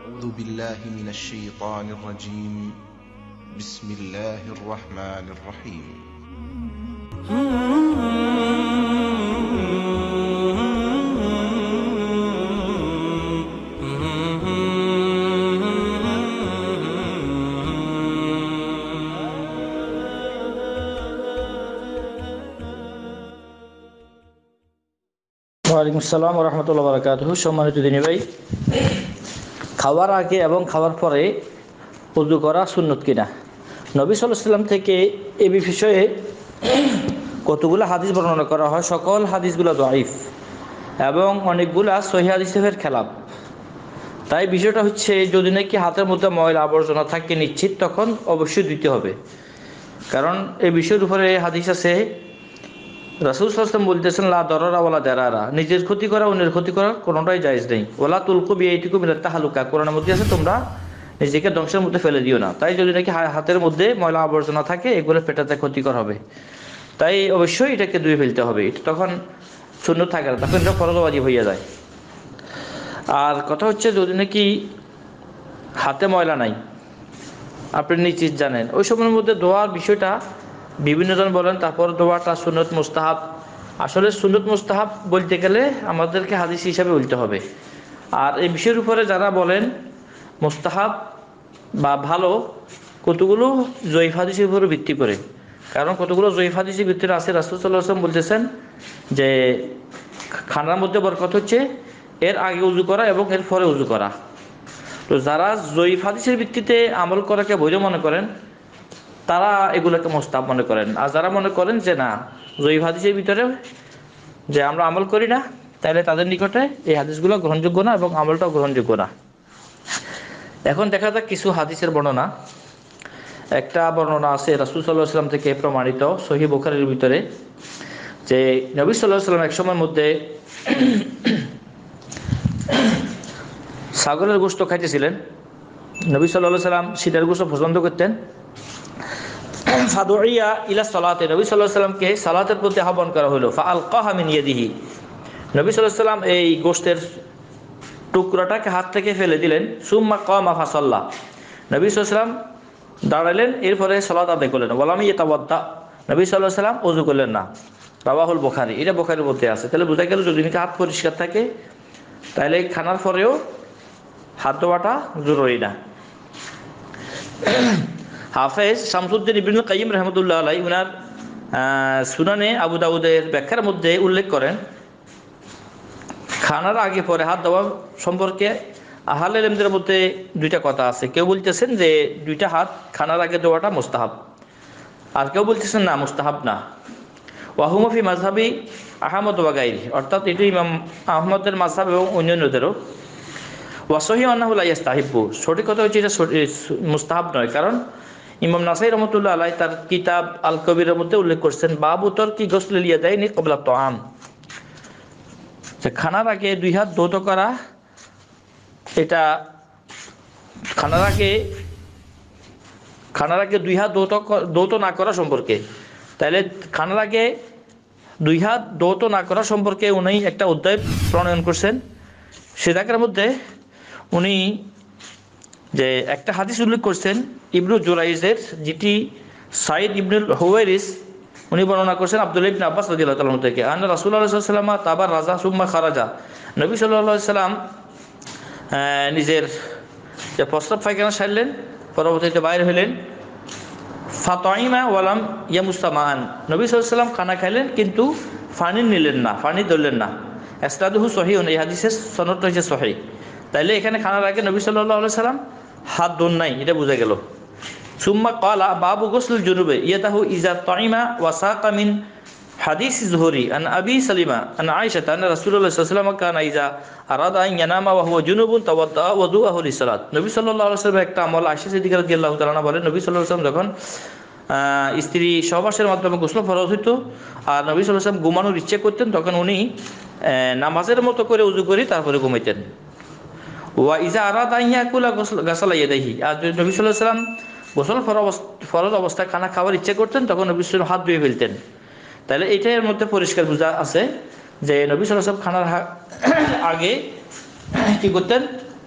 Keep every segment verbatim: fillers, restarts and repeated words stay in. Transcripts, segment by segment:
أعوذ بالله من الشيطان الرجيم بسم الله الرحمن الرحيم ওয়ালাইকুম আসসালাম ওয়া রাহমাতুল্লাহি ওয়া বারাকাতুহু। সম্মানিত দিনী ভাই, খাওয়ার আগে এবং খাওয়ার পরে ওযু করা সুন্নত কিনা? নবী সাল্লাল্লাহু আলাইহি ওয়াসাল্লাম থেকে এই বিষয়ে কতগুলো হাদিস বর্ণনা করা হয়। সকল হাদিসগুলো দাঈফ এবং অনেকগুলা সহিহ হাদিসের খেলাফ। তাই বিষয়টা হচ্ছে, যদি নাকি হাতের মধ্যে ময়লা আবর্জনা থাকে নিশ্চিত, তখন অবশ্যই দিতে হবে। কারণ এই বিষয়ের উপরে হাদিস আছে, রাসূল সাল্লাল্লাহু আলাইহি ওয়াসাল্লাম বলতেছেন, লা দরারা ওয়ালা দারারা, নিজের ক্ষতি করা অন্যের ক্ষতি করা কোনোটাই জায়েজ নেই। ওয়ালা তুলকু বিআইদিকুম ইলা তাহলুকা, কোরআনের মধ্যে আছে তোমরা নিজেকে ধ্বংসের মধ্যে ফেলে দিও না। তাই যদি নাকি হাতের মধ্যে ময়লা আবর্জনা থাকে, এগুলো পেটাতে ক্ষতিকর হবে। তাই অবশ্যই এটাকে ধুয়ে ফেলতে হবে। এটা তখন সুন্নত থাকে না, তখন এটা ফরজ ওয়াজিব হয়ে যায়। আর কথা হচ্ছে, যদি নাকি হাতে ময়লা নাই, আপনি নিশ্চিত জানেন, ওই সময়ের মধ্যে দোয়ার বিষয়টা বিভিন্ন জন বলেন, তারপর দোয়াটা সুন্নত মুস্তাহাব। আসলে সুন্নত মুস্তাহাব বলতে গেলে আমাদেরকে হাদিস হিসাবে বলতে হবে। আর এই বিষয়ের উপরে যারা বলেন মুস্তাহাব বা ভালো, কতগুলো জয়ীফ হাদিসের উপরে ভিত্তি করে। কারণ কতগুলো জয়ীফ হাদিসের ভিতরে আছে, রাসূল সাল্লাল্লাহু আলাইহি ওয়াসাল্লাম বলতেছেন যে খানার মধ্যে বরকত হচ্ছে এর আগে উযু করা এবং এর পরে উযু করা। তো যারা জয়ীফ হাদিসের ভিত্তিতে আমল করাকে বৈধ মনে করেন, তারা এগুলোকে মুস্তাহাব মনে করেন। আর যারা মনে করেন যে না, জয়ীফ হাদিসের ভিতরে যে আমরা আমল করি না, তাহলে তাদের নিকটে এই হাদিসগুলো গ্রহণযোগ্য না এবং আমলটাও গ্রহণযোগ্য না। এখন দেখা যাক কিছু হাদিসের বর্ণনা। একটা বর্ণনা আছে রাসূল সাল্লাল্লাহু আলাইহি ওয়াসাল্লাম থেকে প্রমাণিত সহিহ বুখারীর ভিতরে, যে নবী সাল্লাল্লাহু আলাইহি ওয়াসাল্লাম এক সময়ের মধ্যে ছাগলের গোশত খাইতেছিলেন। নবী সাল্লাল্লাহু আলাইহি ওয়াসাল্লাম সিনার গোশত পছন্দ করতেন। ফাদুইয়া ইলা সালাতে, নবী সাল্লাল্লাহু আলাইহি ওয়াসাল্লামকে সালাতের প্রতি আহ্বান করা হলো। ফাআলকাহা মিন ইয়াদিহি, নবী সাল্লাল্লাহু আলাইহি ওয়াসাল্লাম এই গোশতের টুকরাটাকে হাত থেকে ফেলে দিলেন। সুম্মা কামা ফাসাল্লা, নবী সাল্লাল্লাহু আলাইহি ওয়াসাল্লাম দাঁড়ালেন, এরপরে সালাত আদায় করলেন। ওয়ালাম ইয়াতাওয়াদ্দা, নবী সাল্লাল্লাহু আলাইহি ওয়াসাল্লাম ওযু করলেন না। রাওয়াহুল বুখারী, এটা বুখারীর মধ্যে আছে। তাহলে বোঝা গেল, যদি নাকি হাত পরিষ্কার থাকে, তাহলে খানার পরেও হাত ধোয়াটা জরুরি না। হাফেজ শামসুদ্দিন ইবনুল কাইয়িম রাহমাতুল্লাহ আলাইহি উনার সুনানে আবু দাউদের ব্যাখ্যার মধ্যে উল্লেখ করেন, খানার আগে পরে হাত ধোয়া সম্পর্কে আহলে ইলমদের মধ্যে দুইটা কথা আছে। কেউ বলতেছেন যে দুইটা হাত খানার আগে ধোয়াটা মুস্তাহাব, আর কেউ বলতেছেন না, মুস্তাহাব না। ওয়াহুমা ফি মাযহাবি আহমদ ওয়া গায়রি, অর্থাৎ এটি ইমাম আহমদের মাযহাব এবং অন্যান্যদেরও। ওয়াসহি আন্নাহু লা ইস্তাহিব্বু, সঠিক কথা হচ্ছে এটা মুস্তাহাব নয়। কারণ ইমাম নাসাই রহমতুল্লাহ আলাইহি তার কিতাব আল কবিরের মধ্যে উল্লেখ করছেন, বাবু তরকি গসলিল ইয়াদাইনি ক্বাবলা তাআম, যে খানার আগে দুই হাত ধৌত করা, এটা খানার আগে খানার আগে দুই হাত ধৌত ধৌত না করা সম্পর্কে। তাহলে খানার আগে দুই হাত ধৌত না করা সম্পর্কে উনি একটা অধ্যায় প্রণয়ন করছেন। সেটাকের মধ্যে উনি যে একটা হাদিস উল্লেখ করছেন ইবনু জুরাইজের, যেটি সাইদ ইবনুল হুওয়াইরিস উনি বর্ণনা করছেন আব্দুল্লাহ ইবনে আব্বাস রাদিয়াল্লাহু তাআলা থেকে, আন্না রাসূলুল্লাহ সাল্লাল্লাহু আলাইহি ওয়াসাল্লাম তাবার রাজা সুম্মা খারাজা, নবী সাল্লাল্লাহু আলাইহি ওয়াসাল্লাম নিজের যে প্রস্রাব পায়খানা সারলেন, পরবর্তীতে বাইরে হলেন। ফাতাইমা ওয়ালাম ইয়ামুসামান, নবী সাল্লাল্লাহু আলাইহি ওয়াসাল্লাম খানা খাইলেন কিন্তু পানি নিলেন না, পানি ধরলেন না। ইসনাদুহু সহিহুন, এই হাদিসের সনদটা হচ্ছে সহিহ। তাইলে এখানে খানার আগে নবী সাল্লাল্লাহু আলাইহি ওয়াসাল্লাম হাত ধোন নাই, এটা বোঝা গেল। সুম্মা ক্বালা বাবু গোসল জুনুবে ইয়াদাহু ইজা তাইমা ওয়া সাকা মিন হাদিস যুহরি আন আবি সালিমা আন আয়েশা আন্না রাসূলুল্লাহ সাল্লাল্লাহু আলাইহি ওয়াসাল্লাম কানা ইজা আরাদা আন ইয়ানামা ওয়া হুয়া জুনুবুন তাওয়াদ্দা ওযুআহু লিসালাত, নবী সাল্লাল্লাহু আলাইহি ওয়াসাল্লাম একটা আমল আয়েশা সিদ্দিকা রাদিয়াল্লাহু তাআলা আনহা বলেন, নবী সাল্লাল্লাহু আলাইহি ওয়াসাল্লাম যখন স্ত্রী সহবাসের মাধ্যমে গোসল ফরজ হইতো আর নবী সাল্লাল্লাহু আলাইহি ওয়াসাল্লাম ঘুমানোর ইচ্ছে করতেন, তখন উনি নামাজের মতো করে উযু করে তারপরে ঘুমাইতেন। ওয়া ইজা আরাদা আন ইয়াকুলা গাসালা ইয়াদাইহি, আর নবী সাল্লাল্লাহু আলাইহি ওয়াসাল্লাম গোসল ফরজ অবস্থায় খানা খাওয়ার ইচ্ছে করতেন, তখন নবী সাল্লাল্লাহু আলাইহি ওয়াসাল্লাম হাত ধুয়ে ফেলতেন। তাহলে এইটার মধ্যে পরিষ্কার বোঝা আছে যে নবী সাল্লাল্লাহু আলাইহি ওয়াসাল্লাম খানার আগে কি করতেন,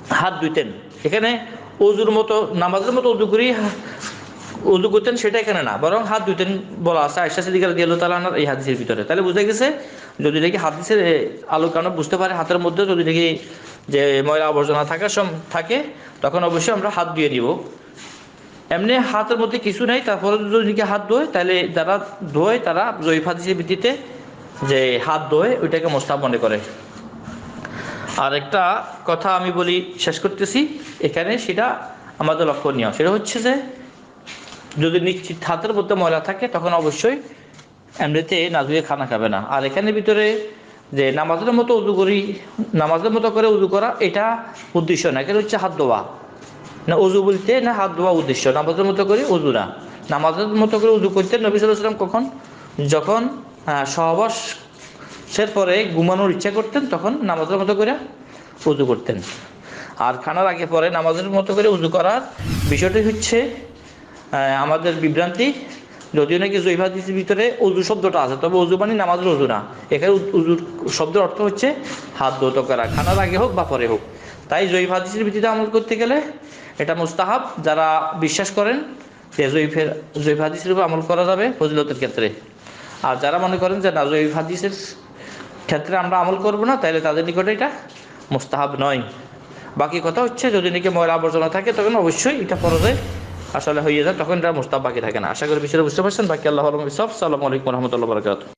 হাত ধুইতেন। এখানে অজুর মতো নামাজের মতো অজু করি উযু করতেন সেটা এখানে না, বরং হাত ধুইতেন বলা আছে আয়েশা সিদ্দিকা রাদিয়াল্লাহু তাআলা আনহার এই হাদিসের ভিতরে। তাহলে বোঝা গেছে যদি দেখি হাদিসের আলোক কারণে বুঝতে পারে হাতের মধ্যে যদি দেখি যে ময়লা আবর্জনা থাকার সম থাকে তখন অবশ্যই আমরা হাত ধুয়ে নিব। এমনি হাতের মধ্যে কিছু নাই তারপরে যদি হাত ধোয় তাহলে যারা ধোয় তারা জয়ীফ হাদিসের ভিত্তিতে যে হাত ধোয় ওইটাকে মোস্তাহাব মনে করে। আর একটা কথা আমি বলি শেষ করতেছি এখানে, সেটা আমাদের লক্ষণীয়, সেটা হচ্ছে যে যদি নিশ্চিত হাতের মধ্যে ময়লা থাকে তখন অবশ্যই এমনিতে না ধুয়ে খানা খাবে না। আর এখানের ভিতরে যে নামাজের মতো উযু করি, নামাজের মতো করে উযু করা এটা উদ্দেশ্য না, এখানে হচ্ছে হাত ধোয়া না। উযু বলতে না হাত ধোয়া উদ্দেশ্য, নামাজের মতো করে উযু না। নামাজের মতো করে উযু করতেন নবী সাল্লাল্লাহু আলাইহি ওয়াসাল্লাম কখন? যখন সহবাসের পরে ঘুমানোর ইচ্ছা করতেন তখন নামাজের মতো করে উযু করতেন। আর খানার আগে পরে নামাজের মতো করে উযু করার বিষয়টি হচ্ছে আমাদের বিভ্রান্তি। যদিও নাকি জয়ীফ হাদিসের ভিতরে উযু শব্দটা আছে, তবে উযু মানে নামাজের উযু না। এখানে উযুর শব্দের অর্থ হচ্ছে হাত ধৌত করা, খানার আগে হোক বা পরে হোক। তাই জয়ীফ হাদিসের ভিত্তিতে আমল করতে গেলে এটা মুস্তাহাব। যারা বিশ্বাস করেন যে জয়ীফের জয়ীফ হাদিসের উপর আমল করা যাবে ফজিলতের ক্ষেত্রে, আর যারা মনে করেন যে না জয়ীফ হাদিসের ক্ষেত্রে আমরা আমল করব না, তাহলে তাদের নিকটে এটা মুস্তাহাব নয়। বাকি কথা হচ্ছে যদি নাকি ময়লা আবর্জনা থাকে তখন অবশ্যই এটা ফরজে আসলে হয়ে যায়, তখন এটা মুস্তাহাব বাকি থাকে না। আশা করি বিষয়টা বুঝতে পারছেন। বাকি আল্লাহ আলম। আসসালামু আলাইকুম ওয়া রাহমাতুল্লাহি ওয়া বারাকাতুহু।